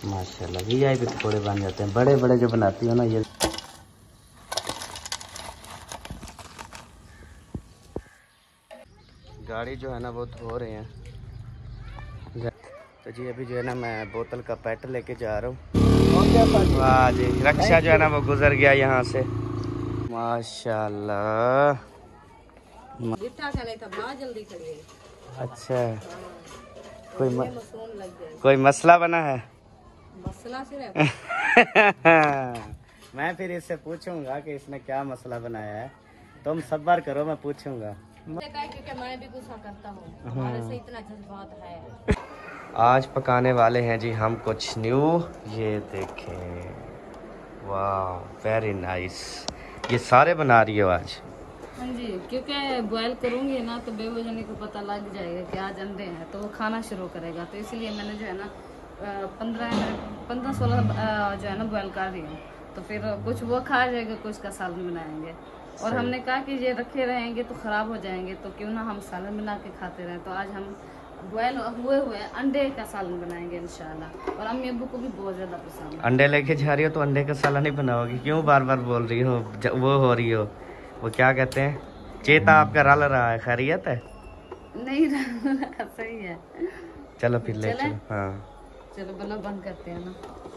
माशाल्लाह वीआईपी पकौड़े बन जाते हैं, बड़े बड़े जो बनाती हो ना ये। गाड़ी जो है ना वो धो रहे हैं। तो जी अभी जो है ना मैं बोतल का पैट लेके जा रहा हूँ। वाह जी, रक्षा जो है ना वो गुजर गया यहाँ से। माशाल्लाह। अच्छा, कोई मसला बना है? मसला सिर्फ मैं फिर इससे पूछूंगा कि इसने क्या मसला बनाया है। तुम सब्र करो, मैं पूछूंगा। क्योंकि मैं भी गुस्सा करता हूँ, हमारे से इतना जज्बात है। आज पकाने वाले हैं जी हम कुछ न्यू। ये देखें, वाह वेरी नाइस। ये सारे बना रही हो आज? हाँ जी, क्योंकि बॉयल करूँगी ना तो बेवजनी को पता लग जाएगा कि आज अंडे हैं, तो वो खाना शुरू करेगा। तो इसलिए मैंने जो है ना 15-16 जो है ना बॉयल कर रही हूँ। तो फिर कुछ वो खा जाएगा, कुछ का सालन बनाएंगे। और हमने कहा कि ये रखे रहेंगे तो ख़राब हो जाएंगे, तो क्यों ना हम सालन बना के खाते रहें। तो आज हम बॉयल हुए अंडे का सालन बनाएंगे इंशाल्लाह। और अम्मी अब्बू को भी बहुत ज़्यादा पसंद है। अंडे लेके जा रही हो तो अंडे का सालन नहीं बनाओगी? क्यों बार बार बोल रही हो? वो हो रही हो, वो क्या कहते हैं, चेता आपका रल रहा है, खैरियत है? नहीं सही है। चलो फिर ले चलो। हाँ चलो बल्ला बंद करते हैं ना।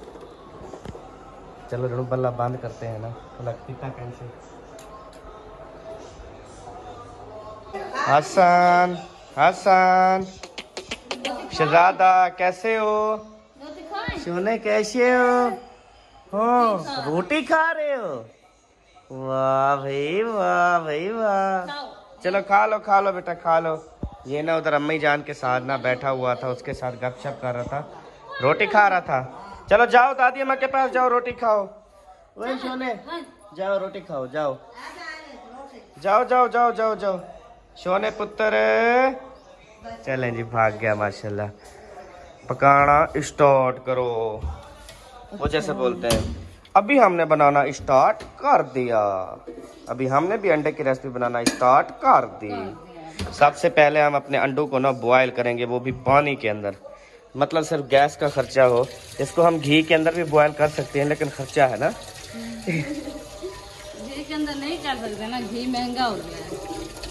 चलो रणु बल्ला बंद करते हैं ना, लगती था कैसे। हसन हसन, शहजादा कैसे हो? सोने कैसे हो रोटी खा रहे हो? वाह भाई वाह भाई वाह। चलो खा लो बेटा खा लो। ये ना उधर अम्मी जान के साथ ना बैठा हुआ था, उसके साथ गपशप कर रहा था, रोटी खा रहा था। चलो जाओ दादी अम्मा के पास जाओ, रोटी खाओ। वही सोने जाओ रोटी खाओ, जाओ जाओ जाओ जाओ जाओ जाओ सोने पुत्र। चलें जी, भाग गया माशाल्लाह। पकाना स्टार्ट करो, वो जैसे बोलते हैं। अभी हमने बनाना स्टार्ट कर दिया। अभी हमने भी अंडे की रेसिपी बनाना स्टार्ट कर दी। सबसे पहले हम अपने अंडों को ना बॉयल करेंगे, वो भी पानी के अंदर। मतलब सिर्फ गैस का खर्चा हो। इसको हम घी के अंदर भी बॉयल कर सकते हैं, लेकिन खर्चा है ना। घी के अंदर नहीं कर सकते ना, घी महंगा हो गया है।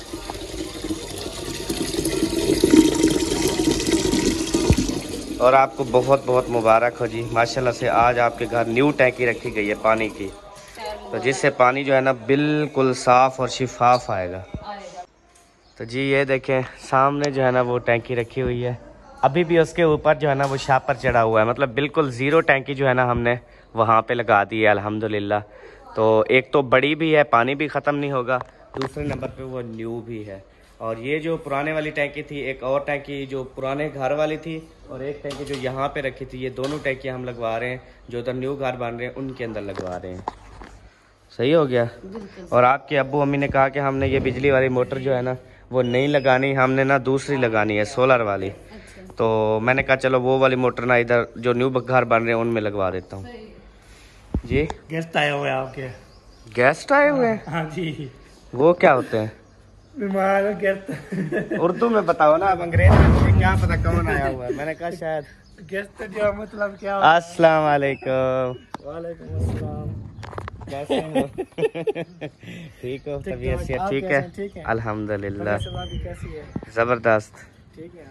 और आपको बहुत बहुत मुबारक हो जी, माशाल्लाह से आज आपके घर न्यू टैंकी रखी गई है पानी की, तो जिससे पानी जो है ना बिल्कुल साफ़ और शिफाफ आएगा। तो जी ये देखें सामने जो है ना वो टैंकी रखी हुई है। अभी भी उसके ऊपर जो है ना वो शापर चढ़ा हुआ है, मतलब बिल्कुल ज़ीरो टैंकी जो है ना हमने वहाँ पे लगा दी है अल्हम्दुलिल्लाह। तो एक तो बड़ी भी है, पानी भी ख़त्म नहीं होगा, दूसरे नंबर पे वो न्यू भी है। और ये जो पुराने वाली टैंकी थी, एक और टैंकी जो पुराने घर वाली थी, और एक टैंकी जो यहाँ पे रखी थी, ये दोनों टैंकियाँ हम लगवा रहे हैं। जो उधर न्यू घर बन रहे हैं उनके अंदर लगवा रहे हैं। सही हो गया। और आपके अब्बू अम्मी ने कहा कि हमने ये बिजली वाली मोटर जो है ना वो नहीं लगानी, हमने ना दूसरी लगानी है, सोलर वाली। तो मैंने कहा चलो वो वाली मोटर ना इधर जो न्यू घर बन रहे हैं उनमें लगवा देता हूँ। जी गेस्ट आए हुए हैं आपके? गेस्ट आए हुए हैं? हाँ जी। वो क्या होते हैं? बीमार गेस्ट। उर्दू में बताओ ना, अब अंग्रेजी में मुझे क्या पता कौन आया हुआ है। मैंने कहा शायद गेस्ट जो मतलब क्या। अस्सलाम वालेकुम। वालेकुम अस्सलाम। कैसे हो? ठीक हो? तबीयत से ठीक है? अल्हम्दुलिल्लाह कैसी है? जबरदस्त। ठीक है।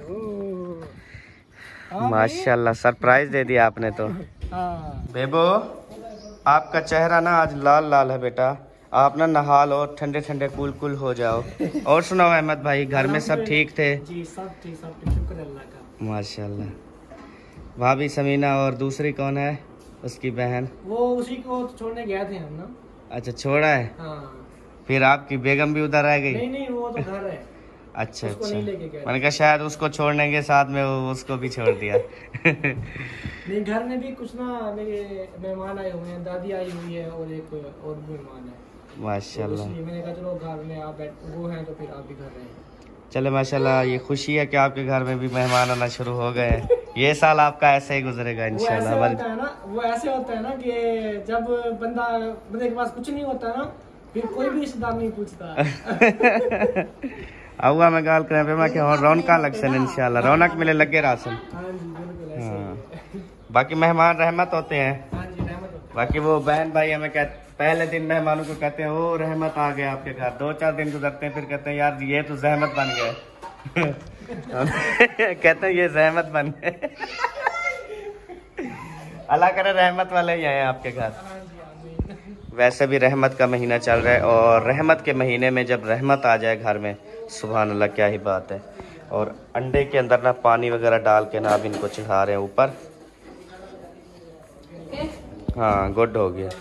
माशाल्लाह सरप्राइज दे दिया आपने तो। बेबो आपका चेहरा ना आज लाल लाल है बेटा, आप ना नहा लो, ठंडे ठंडे कूल कूल हो जाओ। और सुनाओ अहमद भाई, घर में सब ठीक थे? जी सब ठीक, शुक्र अल्लाह का। माशाल्लाह। भाभी समीना और दूसरी कौन है उसकी बहन? वो उसी को छोड़ने गए थे हम ना। अच्छा छोड़ा है। हाँ। फिर आपकी बेगम भी उधर रह गई? नहीं वो तो घर है। अच्छा उसको अच्छा, नहीं लेके गए। मैंने कहा शायद उसको छोड़ने के साथ में उसको भी छोड़ दिया। नहीं घर में भी कुछ ना मेरे मेहमान आए हुए हैं, दादी आई हुई है और एक और भी मेहमान है माशाल्लाह। तो मैंने कहा चलो घर में आप वो हैं तो फिर आप भी घर रहे। चले माशाल्लाह, ये खुशी है कि आपके घर में भी मेहमान आना शुरू हो गए हैं। ये साल आपका ऐसे ही गुजरेगा इंशाल्लाह। वो ऐसे होता है ना कि जब बंदे के पास कुछ नहीं होता ना, फिर कोई भी रिश्तेदार नहीं पूछता। आऊगा मैं गाल करें पे मैं कि और रौनक लग सन इंशाल्लाह, रौनक मिले लगे रासन। हाँ जी बिल्कुल ऐसे ही है। बाकी मेहमान रहमत होते हैं। हाँ जी, रहमत होती बाकी वो बहन भाई हमें पहले दिन मेहमानों को कहते हैं ओ रहमत आ गया आपके घर, 2-4 दिन गुजरते हैं फिर कहते हैं यार ये तो जहमत बन गए। कहते हैं ये जहमत बन गए। अल्लाह करे रहमत वाले ही आए आपके घर। वैसे भी रहमत का महीना चल रहा है और रहमत के महीने में जब रहमत आ जाए घर में, सुभान अल्लाह क्या ही बात है। और अंडे के अंदर ना पानी वगैरह डाल के ना अब इनको चढ़ा रहे हैं ऊपर। हाँ गुड हो गया।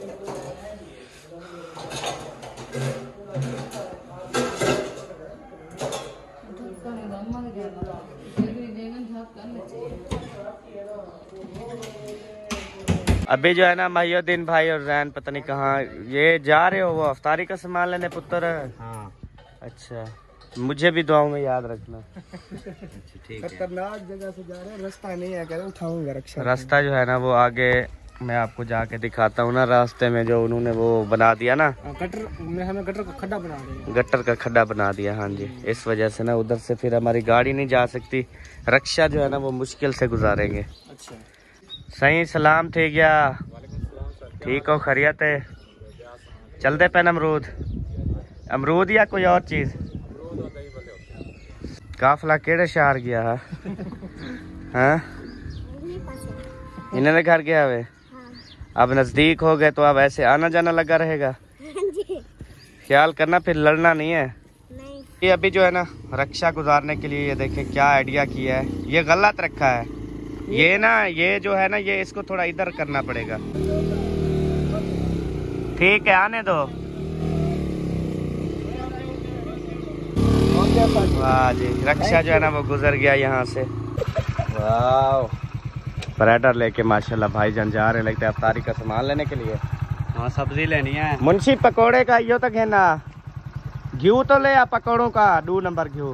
अभी जो है ना महिउद्दीन भाई और जैन पता नहीं कहाँ ये जा रहे हो, वो अफ्तारी का सामान लेने पुत्र। हाँ अच्छा, मुझे भी दुआओं में याद रखना। ठीक है, खतरनाक जगह से जा रहे हैं, रास्ता नहीं है, कह रहे उठाऊंगा रक्षा। रास्ता जो है ना वो आगे मैं आपको जाके दिखाता हूँ ना। रास्ते में जो उन्होंने वो बना दिया ना, गटर में हमें गटर का खड्डा बना दिया। गटर का खड्डा बना दिया, हाँ जी। इस वजह से ना उधर से फिर हमारी गाड़ी नहीं जा सकती, रक्षा जो है ना वो मुश्किल से गुजारेंगे। अच्छा सही सलाम थे क्या? ठीक हो, खैरियत है? चलते पैन अमरूद, अमरूद या कोई और चीज? काफिला केड़े शहर गया है? हाँ इन्होंने घर गया वे। अब नजदीक हो गए तो अब ऐसे आना जाना लगा रहेगा। ख्याल करना, फिर लड़ना नहीं है। नहीं। ये अभी जो है ना रक्षा गुजारने के लिए ये देखें क्या आइडिया किया है। ये गलत रखा है ये ना, ये जो है ना ये इसको थोड़ा इधर करना पड़ेगा। ठीक है आने दो। वाह जी, रक्षा जो है ना वो गुजर गया यहाँ से। वाह, पराठा लेके माशाल्लाह भाईजान जा रहे, लगता है अफ्तारी का सामान लेने के लिए। हाँ सब्जी लेनी है। मुंशी पकोड़े का यो तक है ना, घी तो ले आ पकोड़ों का 2 नंबर घी।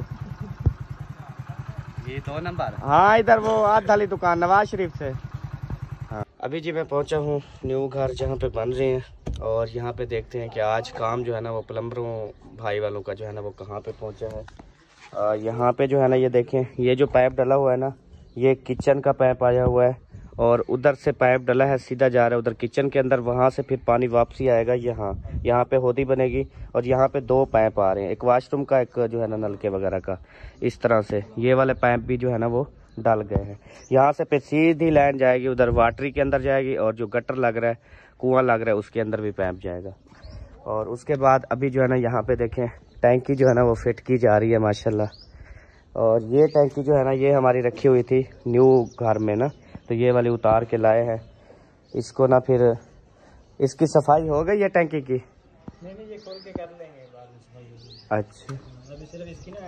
ये 2 नंबर? हाँ इधर वो आध वाली दुकान नवाज शरीफ से। हाँ अभी जी मैं पहुंचा हूँ न्यू घर जहाँ पे बन रहे हैं, और यहाँ पे देखते हैं कि आज काम जो है ना वो प्लम्बरों भाई वालों का जो है ना वो कहाँ पे पहुँचा है। यहाँ पे जो है ना ये देखें, ये जो पाइप डला हुआ है ना ये किचन का पाइप आया हुआ है, और उधर से पाइप डला है सीधा जा रहा है उधर किचन के अंदर, वहाँ से फिर पानी वापसी आएगा यहाँ पे होदी बनेगी। और यहाँ पे 2 पाइप आ रहे हैं, एक वाशरूम का, एक जो है ना नलके वगैरह का। इस तरह से ये वाले पाइप भी जो है ना वो डाल गए हैं। यहाँ से फिर सीधी लाइन जाएगी उधर वाटरी के अंदर जाएगी, और जो गटर लग रहा है, कुआं लग रहा है, उसके अंदर भी पाइप जाएगा। और उसके बाद अभी जो है ना यहाँ पे देखें टैंकी जो है ना वो फिट की जा रही है माशाल्लाह। और ये टैंकी जो है ना ये हमारी रखी हुई थी न्यू घर में ना, तो ये वाली उतार के लाए हैं इसको ना। फिर इसकी सफाई हो गई है टैंकी की? नहीं ये खोल के कर लेंगे बाद में। अच्छा अभी सिर्फ इसकी ना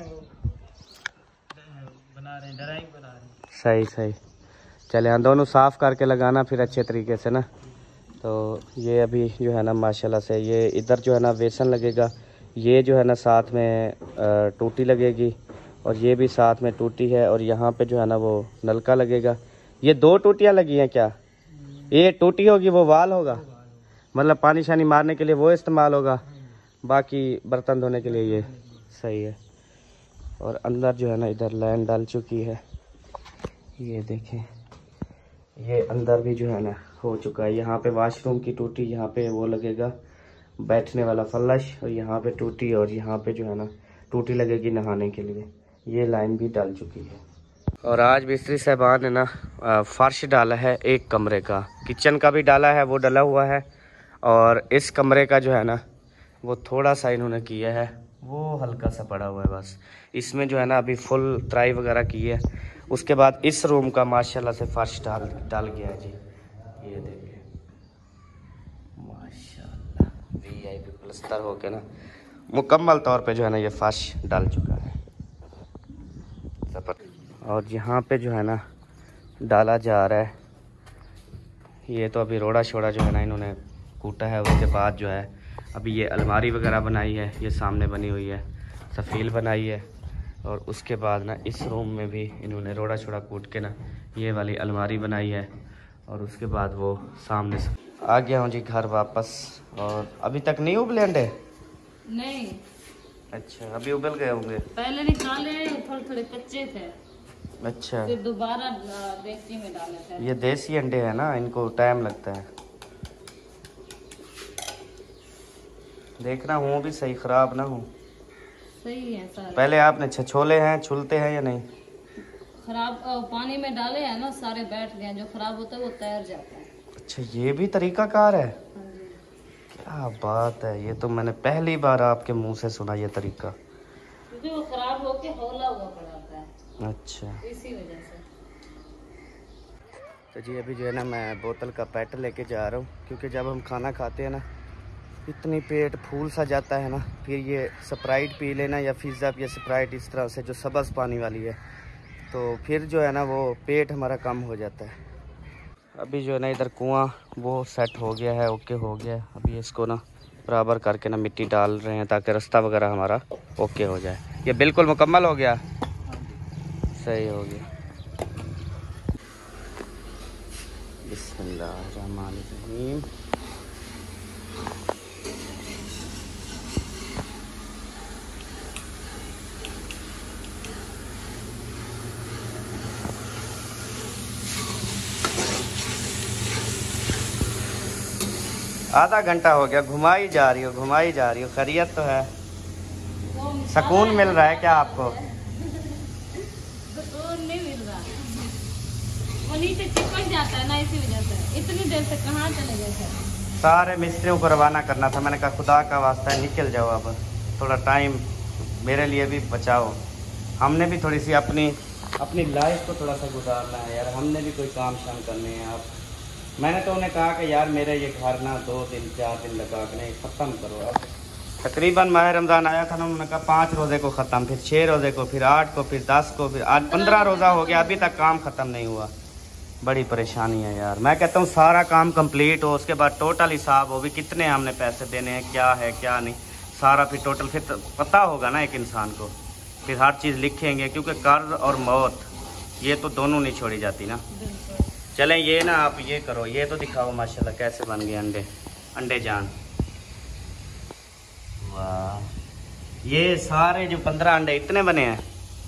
बना रहे हैं, ड्राइंग बना रहे हैं। सही सही, चले हाँ दोनों साफ करके लगाना फिर अच्छे तरीके से ना। तो ये अभी जो है ना माशाल्लाह से ये इधर जो है ना बेसन लगेगा, ये जो है ना साथ में टूटी लगेगी, और ये भी साथ में टूटी है, और यहाँ पे जो है ना वो नलका लगेगा। ये 2 टूटियाँ लगी हैं क्या? ये टूटी होगी वो वाल होगा, मतलब पानी शानी मारने के लिए वो इस्तेमाल होगा, बाकी बर्तन धोने के लिए ये। सही है। और अंदर जो है ना इधर लाइन डाल चुकी है, ये देखें ये अंदर भी जो है ना हो चुका है। यहाँ पे वाशरूम की टूटी, यहाँ पे वो लगेगा बैठने वाला फलश, और यहाँ पे टूटी, और यहाँ पे जो है ना टूटी लगेगी नहाने के लिए। ये लाइन भी डाल चुकी है। और आज मिस्त्री साहबान ने ना फर्श डाला है एक कमरे का, किचन का भी डाला है, वो डला हुआ है। और इस कमरे का जो है ना वो थोड़ा सा इन्होंने किया है, वो हल्का सा पड़ा हुआ है बस। इसमें जो है ना अभी फुल ट्राई वगैरह की है। उसके बाद इस रूम का माशाल्लाह से फर्श डाल गया है जी। ये देखिए माशाल्लाह VIP प्लस्तर हो के ना मुकम्मल तौर पे जो है ना ये फर्श डाल चुका है। और यहाँ पे जो है ना डाला जा रहा है, ये तो अभी रोड़ा शोड़ा जो है ना इन्होंने कूटा है। उसके बाद जो है अभी ये अलमारी वगैरह बनाई है, ये सामने बनी हुई है, सफ़ील बनाई है। और उसके बाद ना इस रूम में भी इन्होंने रोड़ा छोड़ा कूट के ना ये वाली अलमारी बनाई है। और उसके बाद वो सामने से आ गया हूँ जी घर वापस। और अभी तक नहीं उबले अंडे? नहीं। अच्छा अभी उबल गए होंगे? पहले निकाले थोड़े थोड़े कच्चे थे। अच्छा, फिर दोबारा डेगची में डाल लेते हैं। ये देसी अंडे हैं ना, इनको टाइम लगता है। देखना हूँ भी सही, खराब ना हो। सही है सारे। पहले आपने छछोले हैं, छुलते हैं या नहीं? खराब पानी में डाले हैं ना, सारे बैठ गए, जो खराब होता है वो तैर जाता है। अच्छा, ये भी तरीकाकार है? हाँ जी। क्या बात है, ये तो मैंने पहली बार आपके मुंह से सुना ये तरीका। क्योंकि वो खराब होके हौला हुआ पड़ा है। अच्छा, इसी वजह से। तो जी अभी जो है ना मैं बोतल का पैट लेके जा रहा हूँ, क्योंकि जब हम खाना खाते हैं ना इतनी पेट फूल सा जाता है ना, फिर ये स्प्राइट पी लेना या फिज़ा या स्प्राइट इस तरह से जो सब्ज़ पानी वाली है, तो फिर जो है ना वो पेट हमारा कम हो जाता है। अभी जो है ना इधर कुआं वो सेट हो गया है, ओके हो गया है। अभी इसको ना बराबर करके ना मिट्टी डाल रहे हैं ताकि रास्ता वगैरह हमारा ओके हो जाए। ये बिल्कुल मुकम्मल हो गया, सही हो गया। बिस्मिल्लाहिर्रहमानिर्रहीम। आधा घंटा हो गया, घुमाई जा रही हो, घुमाई जा रही हो। खैरियत तो है? सुकून मिल रहा है क्या आपको? सुकून नहीं मिल रहा, वो नीचे चिपक जाता है ना, इसी वजह से। इतनी देर से कहाँ चले गए थे? सारे मिस्त्रियों को रवाना करना था, मैंने कहा खुदा का वास्ता है निकल जाओ, अब थोड़ा टाइम मेरे लिए भी बचाओ। हमने भी थोड़ी सी अपनी लाइफ को थोड़ा सा गुजारना है यार, हमने भी कोई काम शाम करने हैं। आप मैंने तो उन्हें कहा कि यार मेरे ये घर ना 2 दिन 4 दिन लगा के नहीं ख़त्म करो। अब तकरीबन माह रमज़ान आया था ना, उन्होंने कहा 5 रोज़े को ख़त्म, फिर 6 रोज़े को, फिर 8 को, फिर 10 को, फिर आज 15 रोज़ा हो गया, अभी तक काम ख़त्म नहीं हुआ। बड़ी परेशानी है यार। मैं कहता हूँ सारा काम कंप्लीट हो, उसके बाद टोटल हिसाब हो भी कितने हमने पैसे देने हैं, क्या है क्या नहीं, सारा फिर टोटल फिर पता होगा ना एक इंसान को, फिर हर चीज़ लिखेंगे, क्योंकि कर्ज और मौत ये तो दोनों नहीं छोड़ी जाती ना। चलें ये ना आप ये करो, ये तो दिखाओ माशाल्लाह कैसे बन गए अंडे जान। वाह, ये सारे जो 15 अंडे इतने बने हैं?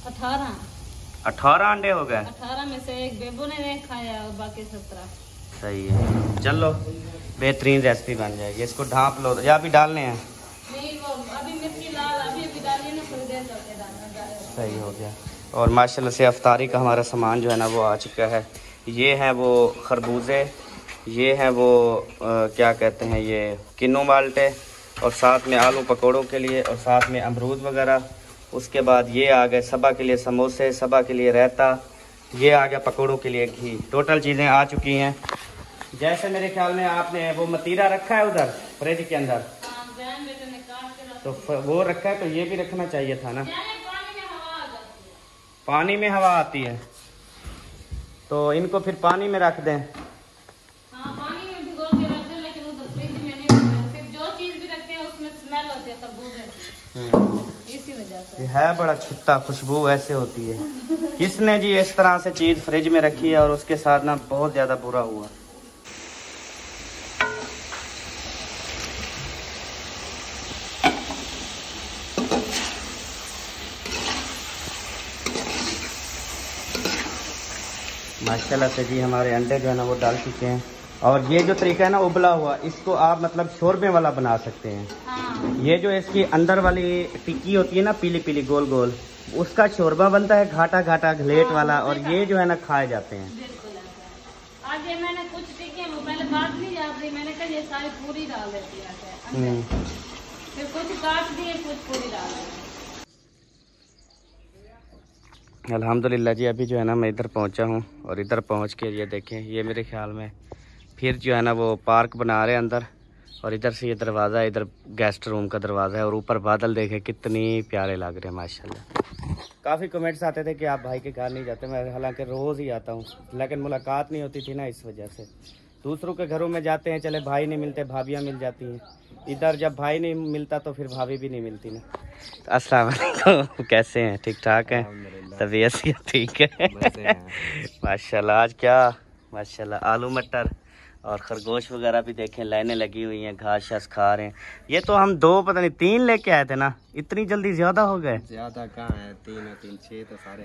18 अंडे हो गए। 18 में से एक बेबू ने नहीं खाया और बाकी 17। सही है, चलो बेहतरीन रेसिपी बन जाएगी। इसको ढाँप लो या अभी डालने हैं? नहीं, वो अभी मिर्ची लाल अभी डालिए ना, थोड़ी देर चलते डालना। सही हो गया। और माशाल्लाह से अफ्तारी का हमारा सामान जो है ना वो आ चुका है। ये हैं वो खरबूजे, ये हैं वो क्या कहते हैं ये किन्नू माल्टे, और साथ में आलू पकौड़ों के लिए, और साथ में अमरूद वगैरह। उसके बाद ये आ गए सबा के लिए समोसे, सबा के लिए रायता, ये आ गया पकौड़ों के लिए घी। टोटल चीज़ें आ चुकी हैं। जैसे मेरे ख्याल में आपने वो मतीरा रखा है उधर फ्रिज के अंदर, तो वो रखा है, तो ये भी रखना चाहिए था ना। पानी में हवा आती है तो इनको फिर पानी में रख दें। हाँ, पानी में भिगो के रख दें, लेकिन उधर फ्रिज में नहीं रखें। फिर जो चीज़ भी रखते हैं उसमें स्मेल होती है खरबूजे की, इसी वजह से। ये है बड़ा छुट्टा, खुशबू ऐसे होती है। किसने जी इस तरह से चीज़ फ्रिज में रखी है और उसके साथ ना बहुत ज़्यादा बुरा हुआ। माशाल्लाह से जी हमारे अंडे जो है ना वो डाल चुके हैं। और ये जो तरीका है ना उबला हुआ, इसको आप मतलब शोरबे वाला बना सकते हैं। हाँ। ये जो इसकी अंदर वाली टिक्की होती है ना पीली पीली गोल गोल, उसका शोरबा बनता है घाटा घाटा घलेट वाला, और ये जो है ना खाए जाते हैं। बिल्कुल ऐसा। आज ये मैंने कुछ टिक्की वो पहले बात नहीं याद रही, मैंने कहा ये सारी पूरी डाल देती है, फिर कुछ काट दिए, कुछ पूरी डाल दी। अल्हम्दुलिल्लाह जी अभी जो है ना मैं इधर पहुंचा हूं, और इधर पहुंच के ये देखें, ये मेरे ख्याल में फिर जो है ना वो पार्क बना रहे हैं अंदर, और इधर से ये दरवाज़ा, इधर गेस्ट रूम का दरवाज़ा है, और ऊपर बादल देखें कितनी प्यारे लग रहे हैं माशाल्लाह। काफ़ी कमेंट्स आते थे कि आप भाई के घर नहीं जाते, मैं हालांकि रोज़ ही आता हूँ, लेकिन मुलाकात नहीं होती थी ना, इस वजह से। दूसरों के घरों में जाते हैं, चले भाई नहीं मिलते, भाभियाँ मिल जाती हैं। इधर जब भाई नहीं मिलता तो फिर भाभी भी नहीं मिलती ना। अस्सलाम वालेकुम, कैसे हैं? ठीक ठाक हैं? तबीयत ठीक है? माशाल्लाह। आज क्या माशाल्लाह आलू मटर और खरगोश वगैरह भी देखें, लाइनें लगी हुई हैं, घास शास खा रहे हैं। ये तो हम 2 पता नहीं 3 लेके आए थे ना, इतनी जल्दी ज़्यादा हो गए? ज़्यादा कहाँ है, 3 और 3 6 तो सारे हैं।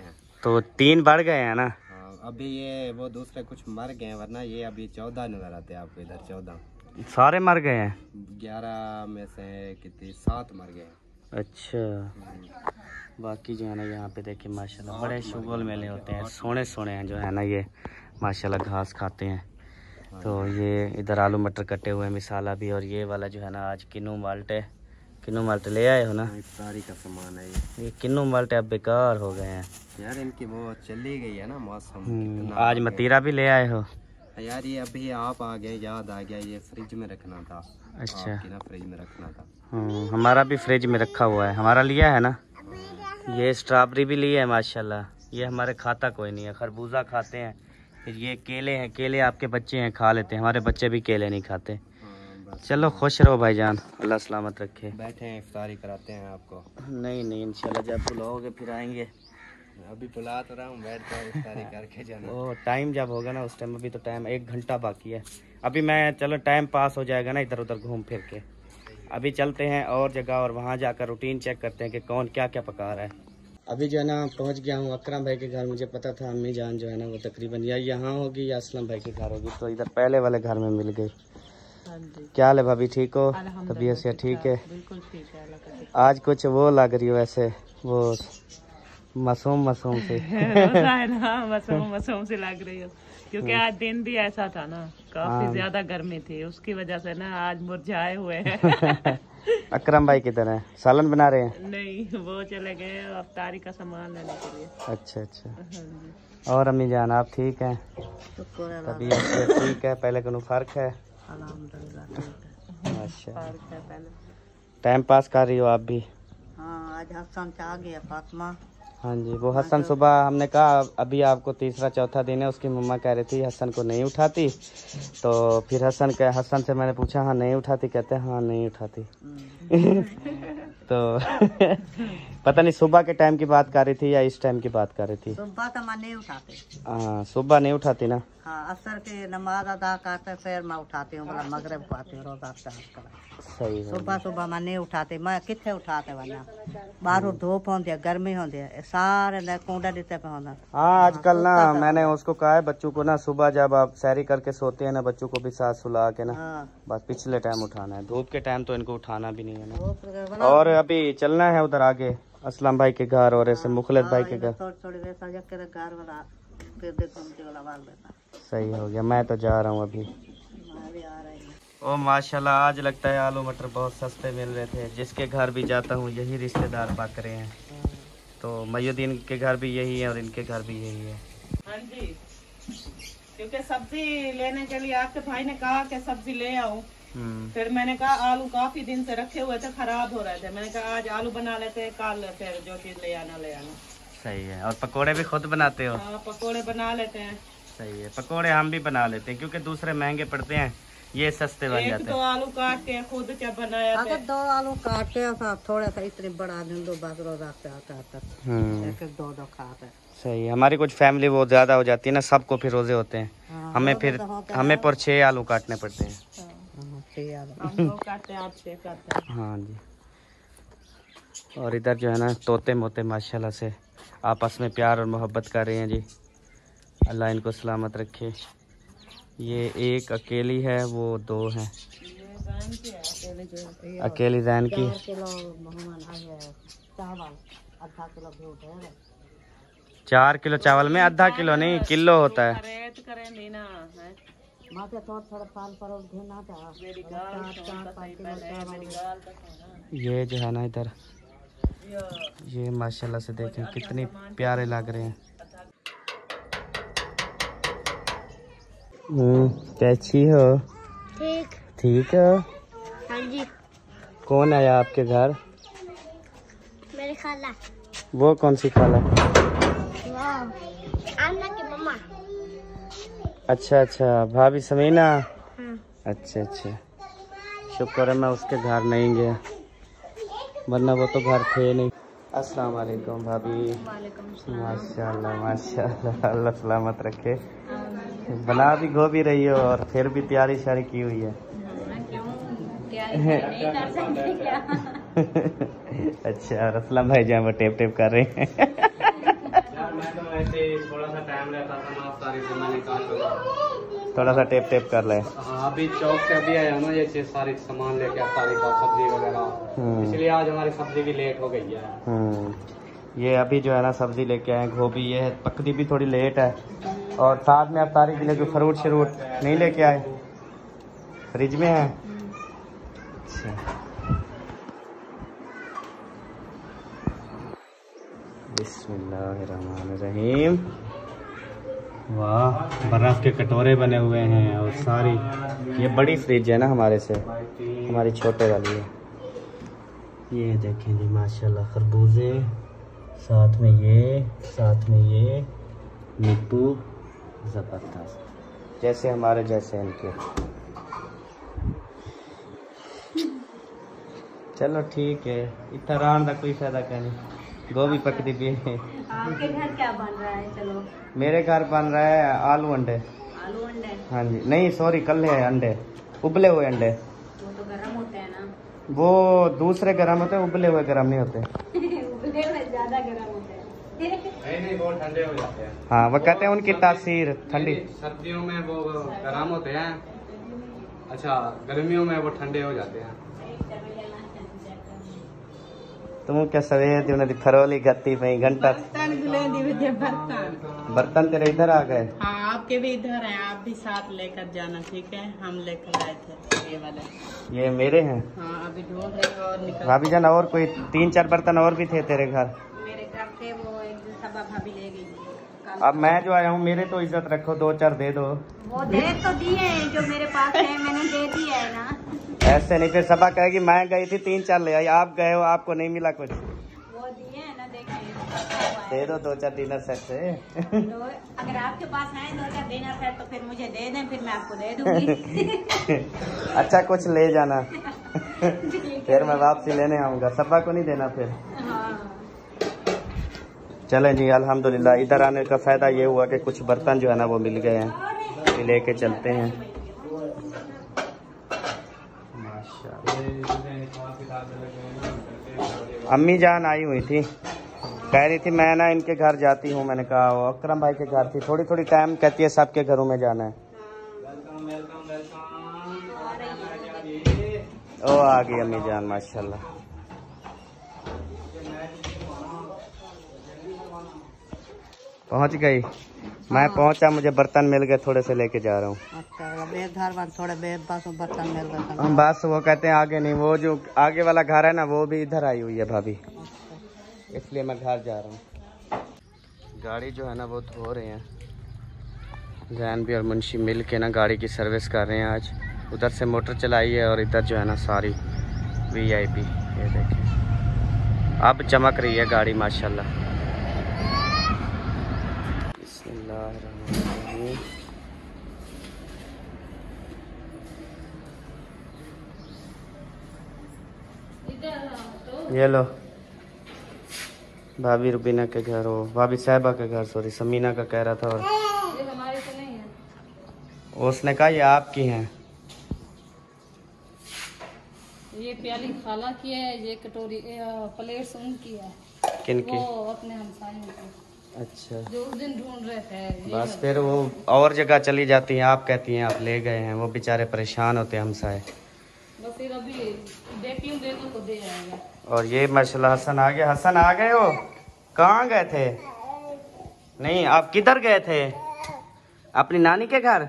तो 3 बढ़ गए हैं ना? हाँ, अभी ये वो दूसरे कुछ मर गए हैं, वरना ये अभी 14 नजर आते हैं आपको इधर। 14 सारे मर गए हैं? 11 में से कितनी 7 मर गए हैं। अच्छा, बाकी जो है ना यहाँ पे देखिए माशाल्लाह बड़े शुगल मेले होते हैं, सोने सोने हैं जो है ना ये माशाल्लाह घास खाते हैं। तो ये इधर आलू मटर कटे हुए हैं मिसाला भी, और ये वाला जो है ना आज किन्नू माल्टे ले आए हो ना? इफ्तारी का सामान है ये किन्नू माल्टे अब बेकार हो गए हैं यार, इनकी वो चली गई है ना मौसम। आज मतीरा भी ले आए हो यार, ये अभी आप आ गए, याद आ गया, ये फ्रिज में रखना था। अच्छा, ना फ्रिज में रखना था। हमारा भी फ्रिज में रखा हुआ है, हमारा लिया है ना। ये स्ट्रॉबेरी भी ली है माशाल्लाह, ये हमारे खाता कोई नहीं है। खरबूजा खाते हैं, फिर ये केले हैं, केले आपके बच्चे हैं खा लेते हैं, हमारे बच्चे भी केले नहीं खाते। चलो खुश रहो भाईजान, अल्लाह सलामत रखे। बैठे हैं, इफ्तारी कराते हैं आपको। नहीं इंशाल्लाह जब बुलाओगे फिर आएंगे। अभी बुला तो रहा हूँ, बैठ कर इफ्तारी करके जाना। ओ टाइम जब होगा ना उस टाइम, अभी तो टाइम 1 घंटा बाकी है। अभी मैं चलो टाइम पास हो जाएगा ना इधर उधर घूम फिर के। अभी चलते हैं और जगह, और वहाँ जाकर रूटीन चेक करते हैं कि कौन क्या क्या पका रहा है। अभी जो है ना पहुँच गया हूँ अकरम भाई के घर। मुझे पता था अम्मी जान जो है ना वो तकरीबन या यहाँ होगी या असलम भाई के घर होगी, तो इधर पहले वाले घर में मिल गई। क्या हाल है भाभी, ठीक हो? तबीयत से ठीक है? बिल्कुल ठीक है। आज कुछ वो लग रही हो ऐसे, वो मासूम से मसूम से लग रही हो, क्योंकि आज दिन भी ऐसा था ना, काफी ज्यादा गर्मी थी, उसकी वजह से ना आज मुरझाए हुए हैं। अकरम भाई किधर है? सालन बना रहे हैं? नहीं, वो चले गए इफ्तारी का सामान लेने के लिए। अच्छा। और अम्मी जान आप ठीक हैं? तबीयत से ठीक है? पहले को फर्क है? अच्छा, टाइम पास कर रही हो आप भी? हाँ, आज हसन आ गया फातिमा। हाँ जी, वो हसन सुबह हमने कहा अभी आपको 3रा 4था दिन है, उसकी मम्मा कह रही थी हसन को नहीं उठाती, तो फिर हसन से मैंने पूछा हाँ नहीं उठाती, कहते हाँ नहीं उठाती। तो पता नहीं सुबह के टाइम की बात कर रही थी या इस टाइम की बात कर रही थी? सुबह तो मैं नहीं उठाते। हाँ, सुबह नहीं उठाती ना। हाँ, असर के नमाज अदा करते फिर मैं उठाती हूँ, बोला मगरिब को आती हूँ, रोजा सही है। सुबह मैं नहीं उठाती, मैं कितने उठाते वरना बाहर धूप होती है, गर्मी होती है, सारे कूड़ा देते पे होना। हाँ, आजकल ना मैंने उसको कहा है बच्चों को ना सुबह जब आप सैरी करके सोते हैं ना, बच्चों को भी साथ सुला के ना बस पिछले टाइम उठाना है, धूप के टाइम तो इनको उठाना भी नहीं है ना। और अभी चलना है उधर आगे असलम भाई के घर और ऐसे मुखलिस भाई के घर। सही हो गया, मैं तो जा रहा हूँ अभी। ओ माशाल्लाह, आज लगता है आलू मटर बहुत सस्ते मिल रहे थे। जिसके घर भी जाता हूँ यही रिश्तेदार पक रहे हैं, तो मयुद्दीन के घर भी यही है और इनके घर भी यही है। हाँ जी, क्योंकि सब्जी लेने के लिए आपके भाई ने कहा कि सब्जी ले आऊं, फिर मैंने कहा आलू काफी दिन से रखे हुए थे, खराब हो रहे थे, मैंने कहा आज आलू बना लेते, कल फिर जो चीज ले आना। सही है। और पकोड़े भी खुद बनाते हो? हाँ, पकोड़े बना लेते हैं। सही है, पकोड़े हम भी बना लेते हैं क्योंकि दूसरे महंगे पड़ते हैं, ये सस्ते बन जाते हैं। 1-2 आलू काट के खुद क्या बनाया? अगर 2 आलू काटे थोड़ा सा इतने बड़ा दिन 2 बात रोजा पे आता 2 खाते। सही है, हमारी कुछ फैमिली वो ज्यादा हो जाती है ना, सबको फिर रोजे होते हैं। हमें फिर हमें पर 6 आलू काटने पड़ते हैं। हाँ जी। और इधर जो है ना तोते मोते माशाल्लाह से आपस में प्यार और मोहब्बत कर रहे हैं जी, अल्लाह इनको सलामत रखे। ये एक अकेली है, वो 2 हैं। अकेली जैन की। 4 किलो चावल में आधा किलो नहीं किलो होता है। ये जो है ना इधर ये माशाल्लाह से देखें कितने प्यारे लग रहे हैं। कैसी हो? ठीक हो? हाँ जी। कौन आया आपके घर? मेरी खाला। वो कौन सी खाला? आमना की मम्मा। अच्छा, भाभी समीना। हाँ। अच्छा, शुक्र है मैं उसके घर नहीं गया, वरना वो तो घर थे नहीं। अस्सलाम वालेकुम भाभी। माशाल्लाह, अल्लाह सलामत रखे। बना भी गोभी रही हो और फिर भी तैयारी शारी की हुई है। अच्छा, रसलाम भाई जहाँ वो टेप कर रहे हैं। मैं तो ऐसे थोड़ा सा टाइम रहता था ना अफ्तारी से मैंने कहा थोड़ा सा टेप टेप कर ले। हाँ अभी चौक से अभी आया ना ये सारी सामान लेके अफ्तारी का सब्जी वगैरह, इसलिए आज हमारी सब्जी भी लेट हो गई है। ये अभी जो है ना सब्जी लेके आए गोभी, ये है पकड़ी भी थोड़ी लेट है। और साथ में अफ्तारी के लिए कोई फ्रूट श्रूट नहीं लेके आए, फ्रिज में है। अच्छा बिस्मिल्लाहिर्रहमानिर्रहीम। वाह बर्फ के कटोरे बने हुए हैं और सारी, ये बड़ी फ्रिज है ना हमारे से, हमारी छोटे वाली है। ये देखें जी माशाल्लाह खरबूजे, साथ में ये नींबू, ज़बरदस्त जैसे हमारे जैसे इनके। चलो ठीक है, इतना रान का कोई फायदा क्या नहीं। गोभी पकड़ी भी है। आपके घर क्या बन रहा है? चलो मेरे घर बन रहा है आलू अंडे। आलू अंडे? हाँ जी, नहीं सॉरी कल है अंडे, उबले हुए अंडे। वो तो गर्म होते हैं ना। वो दूसरे गर्म होते हैं, उबले हुए गर्म नहीं होते। उबले हुए ज्यादा गर्म होते हैं। नहीं बहुत ठंडे हो जाते हैं। हाँ वो कहते हैं उनकी तासीर ठंडी। सर्दियों में वो गर्म होते हैं, अच्छा गर्मियों में वो ठंडे हो जाते हैं। तुम क्या सवेर दी उन्हें फरोली गत्ती पई घंटा। बर्तन तेरे इधर आ गए? हाँ आपके भी इधर हैं, आप भी साथ लेकर जाना ठीक है। हम लेकर आए थे ये वाले। ये मेरे हैं? हाँ अभी ढूंढ रहे और निकल। भाभी जान और कोई 3-4 बर्तन और भी थे तेरे घर? मेरे घर थे वो एक दिन सब भाभी ले गई। अब मैं जो आया हूँ मेरे तो इज्जत रखो, 2-4 दे दो। वो दे तो दिए जो मेरे पास है, मैंने दे दिया है ना। ऐसे नहीं, फिर सबा कहेगी मैं गई थी 3-4 ले आई, आप गए हो आपको नहीं मिला कुछ। वो दिए है ना, देखिए दे दो 2-4 डिनर सेट से। तो अगर आपके पास है 2-4 डिनर सेट तो फिर मुझे दे दें, फिर मैं आपको दे दूंगी। अच्छा कुछ ले जाना। फिर मैं वापसी लेने आऊंगा, सबा को नहीं देना फिर। चलें जी अल्हम्दुलिल्लाह, इधर आने का फ़ायदा ये हुआ कि कुछ बर्तन जो है ना वो मिल गए हैं, ये लेके चलते हैं। अम्मी जान आई हुई थी, कह रही थी मैं ना इनके घर जाती हूँ। मैंने कहा वो अकरम भाई के घर थी, थोड़ी थोड़ी टाइम कहती है सबके घरों में जाना है। ओ आ गई अम्मी जान माशाल्लाह। पहुंच गई, मैं पहुंचा, मुझे बर्तन मिल गए, थोड़े से लेके जा रहा हूँ। अच्छा थोड़े बर्तन मिल गए। बस वो कहते हैं आगे नहीं, वो जो आगे वाला घर है ना वो भी इधर आई हुई है भाभी, इसलिए मैं घर जा रहा हूँ। गाड़ी जो है ना वो धो रहे हैं, जैन भी और मुंशी मिल के ना गाड़ी की सर्विस कर रहे हैं आज। उधर से मोटर चलाई है और इधर जो है ना सारी VIP, ये देखिए अब चमक रही है गाड़ी माशाल्लाह। ये लो भाभी रुबीना के घर हो, भाभी साहिबा के घर, सॉरी समीना का कह रहा था। और ये हमारी तो नहीं है, उसने कहा ये आपकी हैं। ये प्याली खाला की है, ये कटोरी प्लेट्स उनकी है। किन की? वो अपने हमसायों की। अच्छा जो उस दिन ढूंढ रहे थे। बस फिर वो और जगह चली जाती हैं, आप कहती हैं आप ले गए हैं, वो बेचारे परेशान होते हैं हमसाए। बस फिर अभी देखती हूँ, देखो तो दे आएगा। और ये माशाल्लाह हसन आ गया। हसन आ गए हो? कहाँ गए थे? नहीं आप किधर गए थे? अपनी नानी के घर?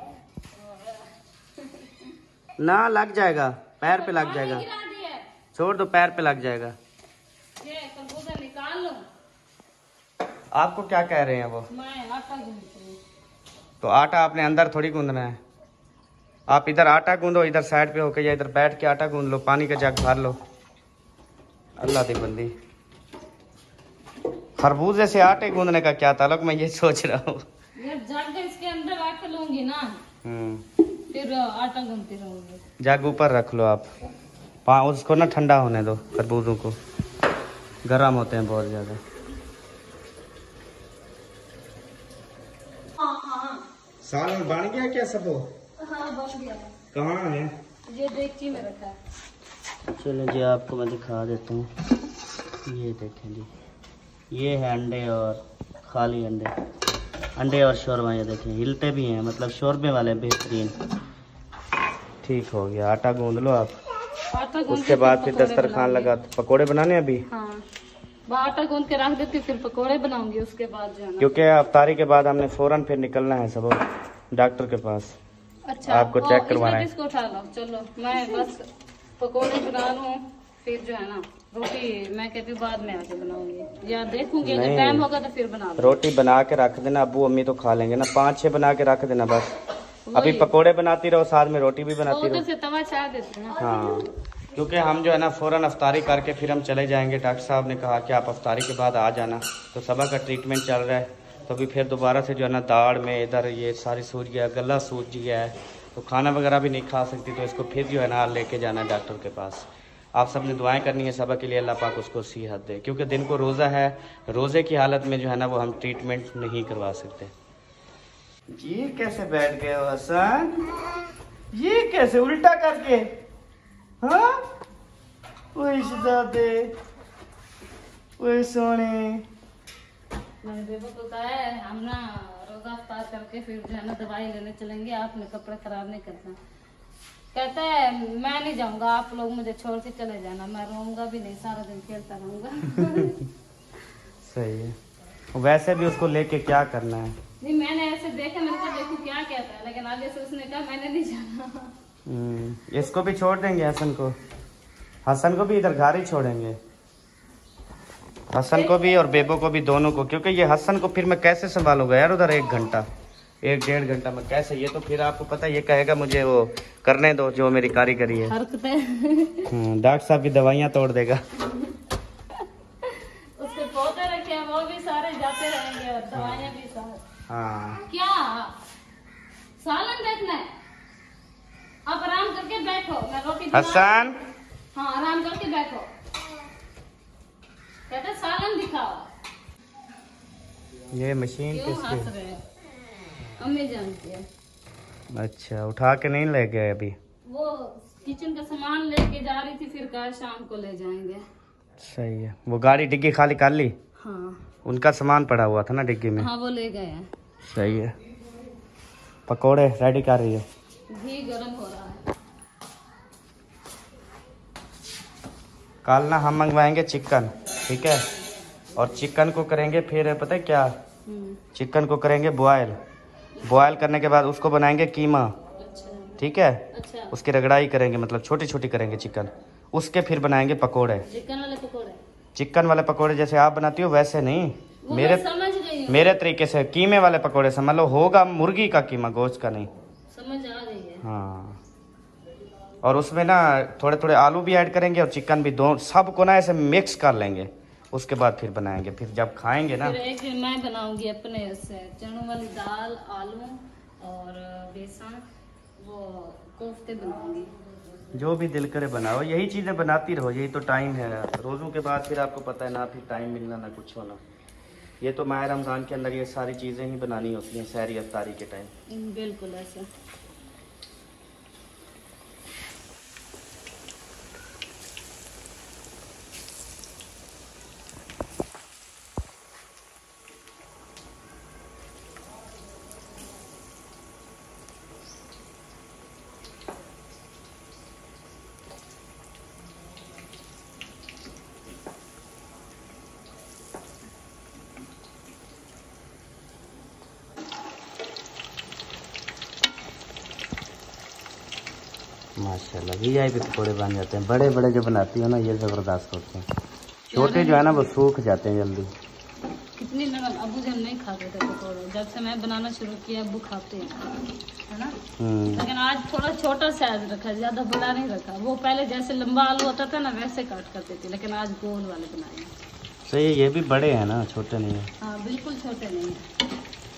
ना लग जाएगा, पैर पे लग जाएगा, छोड़ दो, पैर पे लग जाएगा। निकाल लो। आपको क्या कह रहे हैं वो? मैं आटा गूंथती हूँ। तो आटा आपने अंदर थोड़ी गूंदना है, आप इधर आटा गूंदो, इधर साइड पे होके या इधर बैठ के आटा गूंद लो, पानी का जग भर लो। अल्लाह दी बंदी, खरबूजे से आटे गूंदने का क्या ताल्लुक, मैं ये सोच रहा हूँ। जग इसके अंदर रख लूंगी ना, फिर आटा गूंथती रहूंगी। जग ऊपर रख लो आप, उसको ना ठंडा होने दो, खरबूजों को गर्म होते हैं बहुत ज्यादा। सालन बन गया क्या सब? हाँ बन गया। कहाँ है? ये डेगची में रखा है। चलो जी आपको मैं दिखा देता हूँ, ये देखें जी, ये है अंडे और खाली अंडे और शोरमा, ये देखें हिलते भी हैं, मतलब शोरबे वाले बेहतरीन। ठीक हो गया, आटा गूंद लो आप। आटा गूंद उसके बाद फिर दस्तरखान लगा। पकोड़े बनाने अभी? हाँ, आटा गूंद के रख देती, फिर पकोड़े बनाऊंगी उसके बाद जो है ना। क्योंकि अफ्तारी के बाद हमने फौरन फिर निकलना है सब डॉक्टर के पास। अच्छा, आपको चेक करवाना है। इसको उठा लो, चलो मैं बस पकोड़े बना लूं, फिर जो है ना रोटी मैं कहती हूँ बाद में आके बनाऊंगी, या देखूंगी अगर टाइम होगा तो फिर बना लूंगी। रोटी बना के रख देना, अब्बू अम्मी तो खा लेंगे ना, 5-6 बना के रख देना बस। अभी पकोड़े बनाती रहो, साथ में रोटी भी बनाती रहो। से तवा चाह देती हूँ। हाँ, क्योंकि हम जो है ना फौरन अफ्तारी करके फिर हम चले जाएंगे। डॉक्टर साहब ने कहा कि आप अफ्तारी के बाद आ जाना, तो सबा का ट्रीटमेंट चल रहा है, तो अभी फिर दोबारा से जो है ना दाढ़ में इधर ये सारी सूज गया, गला सूज गया है, तो खाना वगैरह भी नहीं खा सकती, तो इसको फिर जो है ना लेके जाना है डॉक्टर के पास। आप सब ने दुआएं करनी है सबा के लिए, अल्लाह पाक उसको सेहत दे, क्योंकि दिन को रोज़ा है, रोज़े की हालत में जो है ना वो हम ट्रीटमेंट नहीं करवा सकते। ये कैसे बैठ गए हो हसन? ये कैसे उल्टा करके? हाँ, ओए शहजादे, ओए सोने। मैंने बेबो को कहा है हम ना रोजा अफ्तार करके फिर जो है ना दवाई लेने चलेंगे, आपने कपड़े खराब नहीं करना। कहता है मैं नहीं जाऊंगा, आप लोग मुझे छोड़ के चले जाना, मैं रहूंगा भी नहीं, सारा दिन खेलता रहूंगा। सही है, वैसे भी उसको लेके क्या करना है? नहीं, मैंने ऐसे देखा, मैंने कहा देखो क्या कहता है, लेकिन आगे से उसने कहा मैंने नहीं जाना। इसको भी छोड़ देंगे, हसन को भी इधर घर ही छोड़ेंगे, हसन को भी और बेबो को भी, दोनों को, क्योंकि ये हसन को फिर मैं कैसे संभालूंगा यार उधर 1-1.5 घंटा में कैसे? ये तो फिर आपको पता है ये कहेगा मुझे वो करने दो जो मेरी कारीगरी है। डॉक्टर साहब की दवाइयाँ तोड़ देगा। उसके पौधे रखे हैं वो भी सारे जाते रहेंगे और दवाइयाँ भी सारे। हाँ, क्या सालन देखना है? आप आराम करके बैठो, मैं रोटी हसन। हाँ, आराम करके बैठो। कहते सालन दिखाओ। ये मशीन क्यों किसकी? हंस रहे हैं? अम्मी जानती है। अच्छा, उठा के नहीं ले गए अभी? वो किचन का सामान लेके जा रही थी, फिर कहा शाम को ले जाएंगे। सही है, वो गाड़ी डिग्गी खाली कर ली? हाँ, उनका सामान पड़ा हुआ था ना डिग्गी में। हाँ वो ले गए हैं। सही है, पकोड़े रेडी कर रही है। घी गरम हो रहा है। कल ना हम मंगवाएंगे चिकन, ठीक है, और चिकन को करेंगे फिर पता है क्या, चिकन को करेंगे बॉयल करने के बाद उसको बनाएंगे कीमा, ठीक है। अच्छा, उसकी रगड़ाई करेंगे, मतलब छोटी छोटी करेंगे चिकन, उसके फिर बनाएंगे पकोड़े। चिकन वाले पकोड़े? चिकन वाले पकोड़े जैसे आप बनाती हो वैसे नहीं, समझ गई हूँ। मेरे तरीके से कीमे वाले पकोड़े समझ लो, होगा मुर्गी का कीमा, गोश्त का नहीं। समझ आ गई है। हाँ, और उसमें ना थोड़े थोड़े आलू भी ऐड करेंगे और चिकन भी, दो सबको ना ऐसे मिक्स कर लेंगे, उसके बाद फिर बनाएंगे, फिर जब खाएंगे ना। फिर एक दिन मैं बनाऊंगी अपने से चनों वाली दाल, आलू और बेसन, वो कोफ्ते बनाऊंगी। जो भी दिल करे बनाओ, यही चीजें बनाती रहो, यही तो टाइम है। रोजों के बाद फिर आपको पता है ना, फिर टाइम मिलना ना कुछ होना। ये तो माह रमजान के अंदर ये सारी चीजें ही बनानी होती हैं, सहरी अफ्तारी के टाइम। बिल्कुल ऐसा। माशाल्लाह वीआईपी पकौड़े बन जाते हैं, बड़े बड़े जो बनाती हो ना ये जबरदस्त होते हैं, छोटे जो है ना वो सूख जाते हैं जल्दी। कितनी नरम, अबू जब नहीं खाते थे पकौड़े, जब से मैं बनाना शुरू किया अबू खाते हैं, है ना। लेकिन आज थोड़ा छोटा साइज रखा, ज्यादा बड़ा नहीं रखा। वो पहले जैसे लंबा आलू होता था ना वैसे काट करते थे, लेकिन आज गोल वाले बनाए। सही, ये भी बड़े हैं ना, छोटे नहीं है। हाँ बिल्कुल छोटे नहीं है।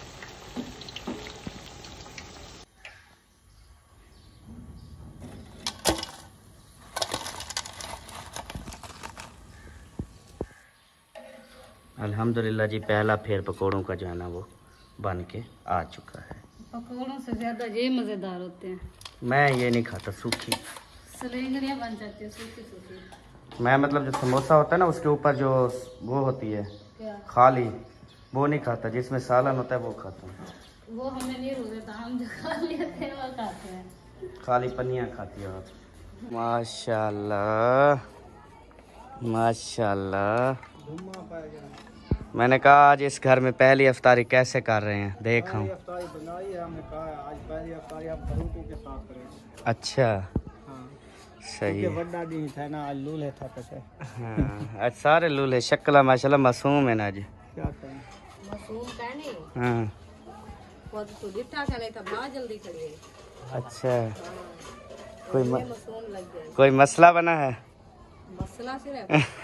अल्हम्दुलिल्लाह जी, पहला फेर पकोड़ों का जो है ना वो बन के आ चुका है। पकौड़ों से ज्यादा ये मजेदार होते हैं। मैं ये नहीं खाता, सूखी सलेंगरियाँ बन जाती है सूखी सूखी। मैं मतलब जो समोसा होता है ना उसके ऊपर जो वो होती है क्या? खाली, वो नहीं खाता, जिसमें सालन होता है वो खाता हूँ। वो हमें नहीं रोक देता, हम जो खा लेते हैं वो खाते हैं। खाली पनिया खाती हो आप। माशाल्लाह माशाल्लाह। मैंने कहा आज इस घर में पहली इफ्तारी कैसे कर रहे हैं, देखा हूँ। अच्छा सही है। हाँ आज सारे लूल्हे शक्ला माशाल्लाह मासूम है ना आज। हाँ अच्छा कोई मसला बना है? मसला सिर्फ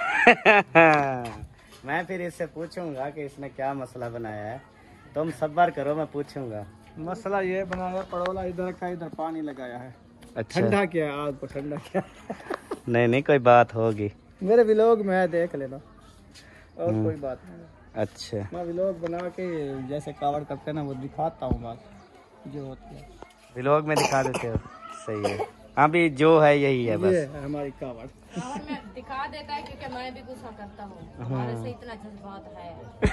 मैं फिर इससे पूछूंगा कि इसने क्या मसला बनाया है। तुम सब्र करो, मैं पूछूंगा। मसला ये बनाया, पड़ोला इधर का इधर पानी लगाया है। अच्छा ठंडा किया, आग को ठंडा किया। नहीं नहीं कोई बात होगी। मेरे व्लॉग में है, देख लेना, और कोई बात नहीं। अच्छा मैं व्लॉग बना के जैसे कावड़ करते हैं ना वो दिखाता हूँ, बात जो होती है व्लॉग में दिखा देते हो। सही है। अभी जो है यही है ये बस। है हमारी कावड़। में दिखा देता है क्योंकि मैं भी गुस्सा करता हूँ, हमारे से इतना जज्बात है।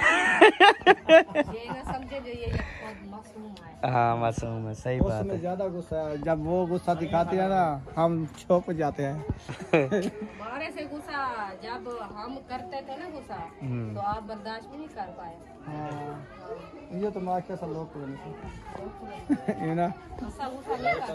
ये ना समझे जो ये बहुत मासूम है। हाँ मासूम है, सही बात उसमें है। ज्यादा गुस्सा है, जब वो गुस्सा दिखाती है ना हम चौंक जाते हैं। हमारे से गुस्सा जब हम करते थे ना गुस्सा, तो आप बर्दाश्त भी नहीं कर पाए। हाँ, ये तो माँ के सब लोग ये ना। गुस्सा नहीं कर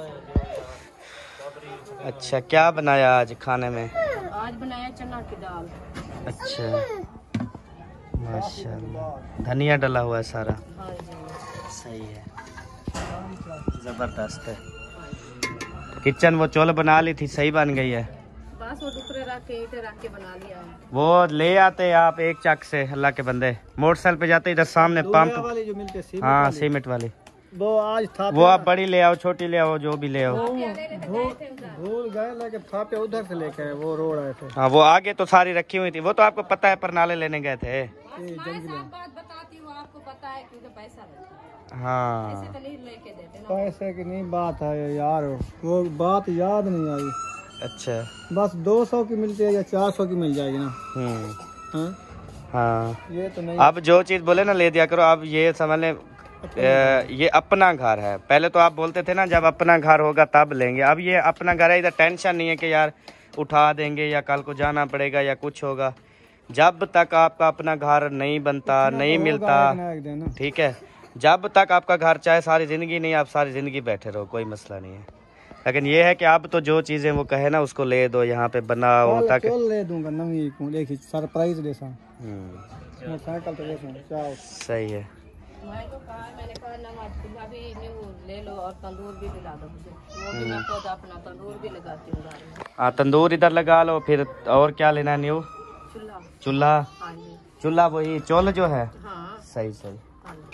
अच्छा क्या बनाया आज खाने में? आज बनाया चना की दाल। अच्छा माशाल्लाह, धनिया डला हुआ है सारा। हाँ जी सही है, जबरदस्त है। किचन वो चोल बना ली थी, सही बन गई है। बस वो टुकड़े रख के ईंटें रख के बना लिया। वो ले आते आप एक चक से, अल्लाह के बंदे मोटरसाइकिल पे जाते इधर सामने पंप। वाली जो मिलती है हाँ सीमेंट वाली, वो आज था। वो आप बड़ी ले आओ, छोटी ले आओ, जो भी ले आओ। भूल गए, लेकिन था पे उधर से लेके आए, वो रोड आए थे। हाँ वो आगे तो सारी रखी हुई थी, वो तो आपको पता है, पर नाले लेने गए थे। बात बताती हूँ, आपको पता है क्योंकि पैसा लगता है। हाँ ऐसे तो नहीं लेके देते ना। पैसे की नहीं बात है यार, वो बात याद नहीं आई। अच्छा बस 200 की मिलती है या 400 की मिल जाएगी ना। हाँ? हाँ ये तो नहीं। अब जो चीज बोले ना ले दिया करो। अब ये समझ लें ये अपना घर है। पहले तो आप बोलते थे ना जब अपना घर होगा तब लेंगे। अब ये अपना घर है, इधर टेंशन नहीं है कि यार उठा देंगे या कल को जाना पड़ेगा या कुछ होगा। जब तक आपका अपना घर नहीं बनता, नहीं मिलता, ठीक है, जब तक आपका घर चाहे सारी जिंदगी नहीं, आप सारी जिंदगी बैठे रहो, कोई मसला नहीं है। लेकिन ये है कि आप तो जो चीजें वो कहे ना उसको ले दो, यहाँ पे बनाओ ताकि ले दूंगा नवी सरप्राइज दे मोटरसाइकिल तो सही है। मैंने कहा नमाज भी ले लो और तंदूर भी दिला दो मुझे। वो भी मैं खुद अपना तंदूर भी लगाती हूँ घर में। हाँ तंदूर इधर लगा लो। फिर और क्या लेना है? न्यू चूल्हा। चूल्हा? हाँ जी चूल्हा वही चोल जो है। हाँ सही सही हाँ जी।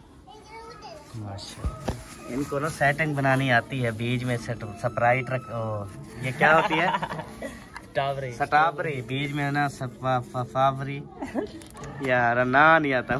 माशाल्लाह। इनको ना सेटिंग बनानी आती है, बीज में स्प्राइट रख। ये क्या होती है? स्ट्रॉबेरी। बीज में ना फफावरी यार ना नहीं आता।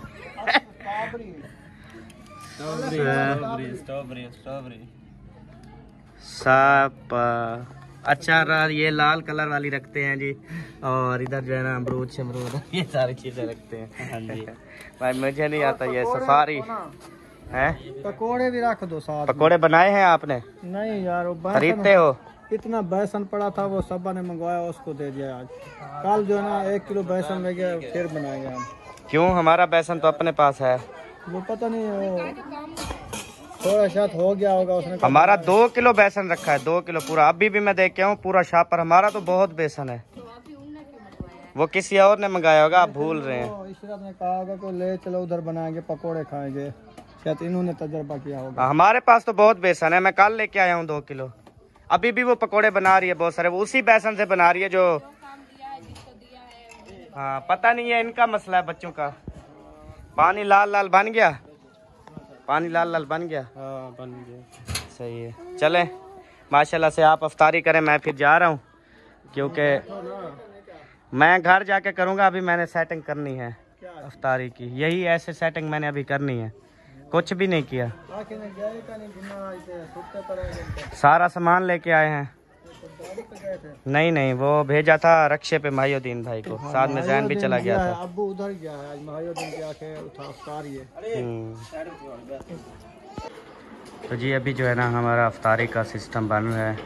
साप। अच्छा ये लाल कलर वाली रखते हैं जी, और इधर जो है ना अमरूद शमरूद ये सारी चीजें रखते हैं। हाँ जी भाई मुझे नहीं आता ये सफारी है। पकोड़े भी रख दो साथ। पकोड़े बनाए हैं आपने? नहीं यार, वो खरीदते हो? इतना बेसन पड़ा था, वो सबा ने मंगवाया, उसको दे दिया आज। कल जो है ना 1 किलो बेसन ले गया, फिर बनाएंगे हम। क्यों? हमारा बेसन तो अपने पास है। वो पता नहीं, वो थोड़ा शायद हो गया होगा उसने। हमारा 2 किलो बेसन रखा है, 2 किलो पूरा। अभी भी मैं देख के आऊँ पूरा शाप पर। हमारा तो बहुत बेसन है, वो किसी और ने मंगाया होगा, आप भूल रहे हैं। इशरत ने कहा होगा कि ले चलो उधर बनाएंगे, पकोड़े खाएंगे, शायद इन्होंने तजर्बा किया होगा। हमारे पास तो बहुत बेसन है, मैं कल लेके आया हूँ 2 किलो। अभी भी वो पकोड़े बना रही है बहुत सारे, वो उसी बेसन से बना रही है जो। हाँ पता नहीं है, इनका मसला है बच्चों का। पानी लाल लाल बन गया, पानी लाल लाल बन गया। हाँ बन गया। सही है, चलें माशाल्लाह से आप अफ्तारी करें, मैं फिर जा रहा हूँ क्योंकि मैं घर जाके करूँगा। अभी मैंने सेटिंग करनी है अफ्तारी की, यही ऐसे सेटिंग मैंने अभी करनी है, कुछ भी नहीं किया। सारा सामान लेके आए हैं, नहीं नहीं, वो भेजा था रक्षे पे माहिउद्दीन भाई को, साथ में जैन भी चला गया था। अब्बू उधर गया है, आज माहिउद्दीन के आके उठा अफ्तारी है। तो जी अभी जो है ना हमारा अफ्तारी का सिस्टम बन रहा है।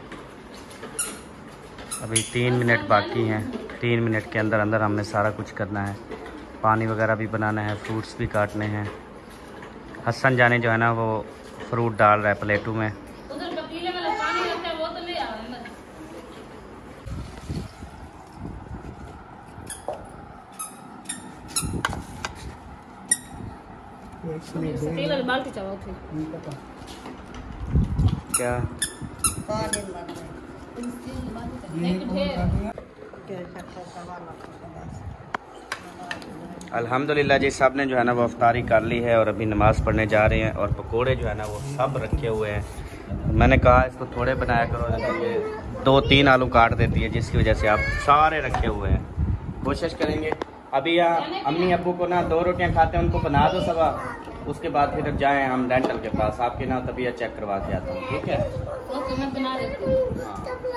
अभी 3 मिनट बाकी हैं। 3 मिनट के अंदर अंदर हमने सारा कुछ करना है। पानी वगैरह भी बनाना है, फ्रूट्स भी काटने हैं। हसन जाने जो है ना वो फ्रूट डाल रहा है प्लेटों में। उधर पतीले में पानी रखा है, वो तो ले आ रहा है ना। स्टील वाली बाल्टी चलाओ थे। क्या अल्हम्दुलिल्लाह जी, सब ने जो है ना वो अफ्तारी कर ली है और अभी नमाज़ पढ़ने जा रहे हैं। और पकोड़े जो है ना वो सब रखे हुए हैं। मैंने कहा इसको थोड़े बनाया करो, लेकिन ये 2-3 आलू काट देती है, जिसकी वजह से आप सारे रखे हुए हैं। कोशिश करेंगे अभी यहाँ अम्मी अब्बू को ना 2 रोटियाँ खाते हैं, उनको बना दो सबा, उसके बाद फिर जाएँ हम डेंटल के पास, आपकी ना तबीयत चेक करवा के आता हूँ, ठीक है? मैं बना देती हूँ।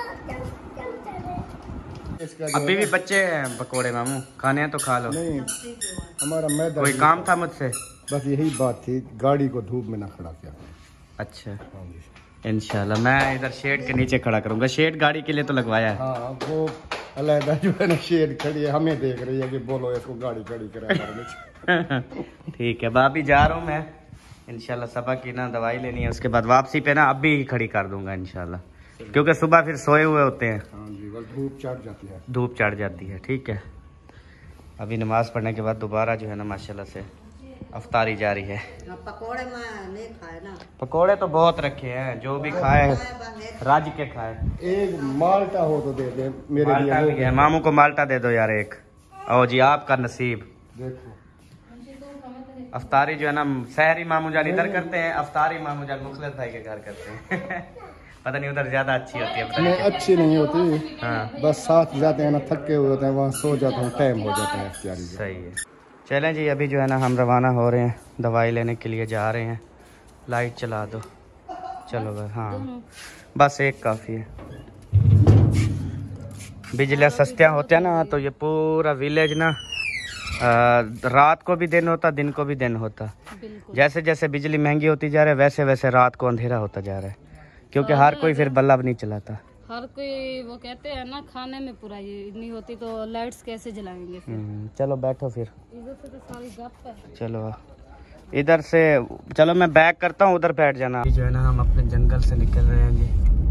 अभी भी बच्चे हैं पकोड़े मामू, खाने हैं तो खा लो। नहीं, हमारा मैदा कोई काम था मुझसे? बस यही बात थी, गाड़ी को धूप में ना खड़ा किया। अच्छा, इंशाल्लाह मैं इधर शेड के नीचे खड़ा करूँगा। शेड गाड़ी के लिए तो लगवाया है। हाँ, वो अलहदा जो है ना शेड खड़ी है, हमें देख रही है कि बोलो इसको गाड़ी खड़ी करा। ठीक है, भाभी जा रहा हूँ मैं इंशाल्लाह। सबा की ना दवाई लेनी है, उसके बाद वापसी पे ना अब भी खड़ी कर दूंगा इंशाल्लाह, क्योंकि सुबह फिर सोए हुए होते हैं। हाँ जी, बस धूप चढ़ जाती है। धूप चढ़ जाती है, ठीक है। अभी नमाज पढ़ने के बाद दोबारा जो है ना माशाल्लाह से अफ्तारी जारी है। पकोड़े में नहीं खाए ना, पकोड़े तो बहुत रखे हैं, जो भी खाए राज के खाए। एक माल्टा हो तो दे दे मेरे माल्टा भी लिए। है, मामू को माल्टा दे दो यार एक। ओ जी, आपका नसीब। देखो अफ्तारी जो है ना सहरी मामू जान इधर करते हैं, अफ्तारी मामू जान मुखलिस भाई के घर करते हैं। पता नहीं उधर ज्यादा अच्छी होती है, पता नहीं, नहीं। अच्छी नहीं होती। हाँ बस साथ जाते हैं ना, थके हुए होते हैं, वहाँ सो जाते हैं, टाइम हो जाता है इफ्तारी का। सही है। चलें जी, अभी जो है ना हम रवाना हो रहे हैं, दवाई लेने के लिए जा रहे हैं। लाइट चला दो, चलो भाई। हाँ बस एक काफ़ी है। बिजलियाँ सस्तियाँ होते हैं ना, तो ये पूरा विलेज ना रात को भी दिन होता, दिन को भी दिन होता। जैसे जैसे बिजली महंगी होती जा रही है, वैसे वैसे रात को अंधेरा होता जा रहा है, क्योंकि हर कोई फिर बल्ब नहीं चलाता। हर कोई वो कहते हैं ना, खाने में पूरा ये नहीं होती तो लाइट्स कैसे जलाएंगे फिर। चलो बैठो फिर। इधर से तो सारी गप है। चलो इधर से, चलो मैं बैक करता हूँ, उधर बैठ जाना। जो है ना हम अपने जंगल से निकल रहे हैं जी,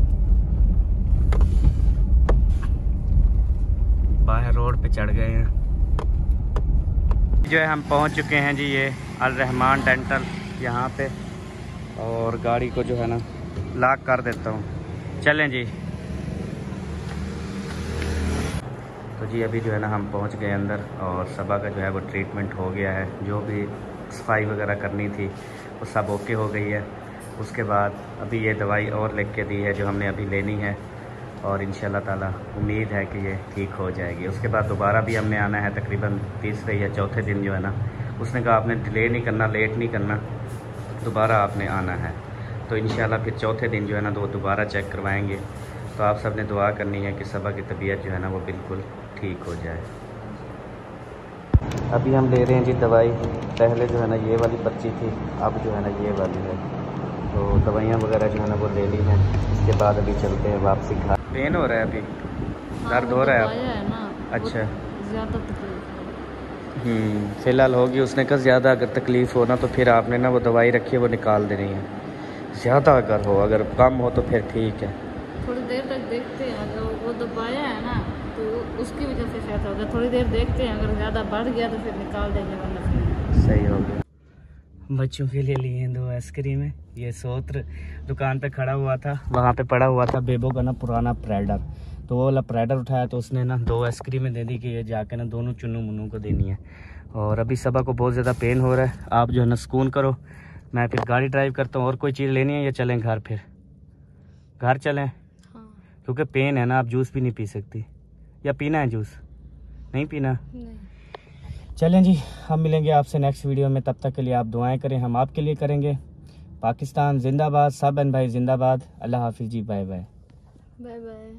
बाहर रोड पे चढ़ गए हैं। जो है हम पहुँच चुके हैं जी, ये अल रहमान डेंटल यहाँ पे। और गाड़ी को जो है ना लॉक कर देता हूँ। चलें जी। तो जी अभी जो है ना हम पहुंच गए अंदर, और सबा का जो है वो ट्रीटमेंट हो गया है। जो भी सफाई वगैरह करनी थी वो सब ओके हो गई है। उसके बाद अभी ये दवाई और लिख के दी है जो हमने अभी लेनी है, और इंशाल्लाह ताला उम्मीद है कि ये ठीक हो जाएगी। उसके बाद दोबारा भी हमने आना है, तकरीबन तीसरे या चौथे दिन जो है ना, उसने कहा आपने डिले नहीं करना, लेट नहीं करना, दोबारा आपने आना है। तो इंशाल्लाह फिर चौथे दिन जो है ना दोबारा चेक करवाएंगे। तो आप सब ने दुआ करनी है कि सबा की तबीयत जो है ना वो बिल्कुल ठीक हो जाए। अभी हम ले रहे हैं जी दवाई। पहले जो है ना ये वाली पर्ची थी, अब जो है ना ये वाली है। तो दवाइयाँ वगैरह जो है ना वो ले ली हैं। इसके बाद अभी चलते हैं वापसी घर। पेन हो रहा है अभी, दर्द हो रहा है अब? अच्छा, ज़्यादा फ़िलहाल होगी। उसने कहा ज़्यादा अगर तकलीफ़ हो ना तो फिर आपने ना वो दवाई रखी है वो निकाल देनी है। ज़्यादा अगर हो, अगर कम हो तो फिर ठीक है। थोड़ी देर तक देखते हैं, अगर वो दबाया है ना तो उसकी वजह से शायद होगा। थोड़ी देर देखते हैं, अगर ज़्यादा बढ़ गया तो फिर निकाल देंगे, वरना फिर सही हो गया। बच्चों के लिए लिए हैं 2 आइसक्रीम है। ये सोत्र दुकान पे खड़ा हुआ था, वहाँ पे पड़ा हुआ था बेबो का ना पुराना प्रेडर, तो वो वाला प्रेडर उठाया तो उसने ना 2 आइसक्रीमें दे दी कि ये जाके ना दोनों चुन्नू मुन्नू को देनी है। और अभी सबा को बहुत ज़्यादा पेन हो रहा है। आप जो है ना सुकून करो, मैं फिर गाड़ी ड्राइव करता हूँ। और कोई चीज़ लेनी है या चलें घर? फिर घर चलें? हाँ। क्योंकि पेन है ना, आप जूस भी नहीं पी सकती, या पीना है जूस? नहीं पीना? नहीं। चलें जी, हम मिलेंगे आपसे नेक्स्ट वीडियो में। तब तक के लिए आप दुआएं करें, हम आपके लिए करेंगे। पाकिस्तान जिंदाबाद, सब भाई जिंदाबाद। अल्लाह हाफिज़ जी, बाय बाय। Bye bye.